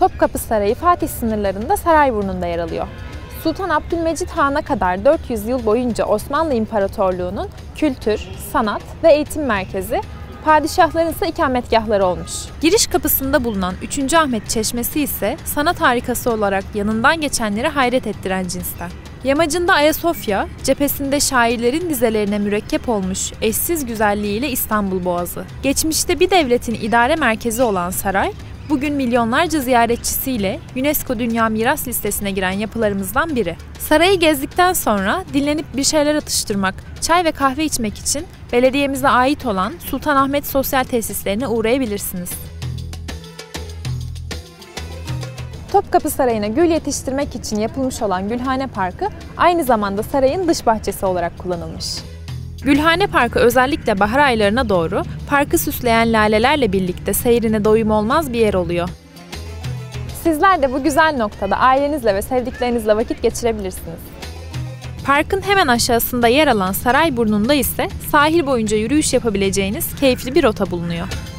Topkapı Sarayı Fatih sınırlarında Sarayburnu'nda yer alıyor. Sultan Abdülmecit Han'a kadar 400 yıl boyunca Osmanlı İmparatorluğu'nun kültür, sanat ve eğitim merkezi, padişahların ise ikametgahları olmuş. Giriş kapısında bulunan 3. Ahmet Çeşmesi ise sanat harikası olarak yanından geçenleri hayret ettiren cinsten. Yamacında Ayasofya, cephesinde şairlerin dizelerine mürekkep olmuş eşsiz güzelliğiyle İstanbul Boğazı. Geçmişte bir devletin idare merkezi olan saray, bugün milyonlarca ziyaretçisiyle UNESCO Dünya Miras Listesi'ne giren yapılarımızdan biri. Sarayı gezdikten sonra dinlenip bir şeyler atıştırmak, çay ve kahve içmek için belediyemize ait olan Sultanahmet Sosyal Tesislerine uğrayabilirsiniz. Topkapı Sarayı'na gül yetiştirmek için yapılmış olan Gülhane Parkı aynı zamanda sarayın dış bahçesi olarak kullanılmış. Gülhane Parkı özellikle bahar aylarına doğru parkı süsleyen lalelerle birlikte seyrine doyum olmaz bir yer oluyor. Sizler de bu güzel noktada ailenizle ve sevdiklerinizle vakit geçirebilirsiniz. Parkın hemen aşağısında yer alan Sarayburnu'nda ise sahil boyunca yürüyüş yapabileceğiniz keyifli bir rota bulunuyor.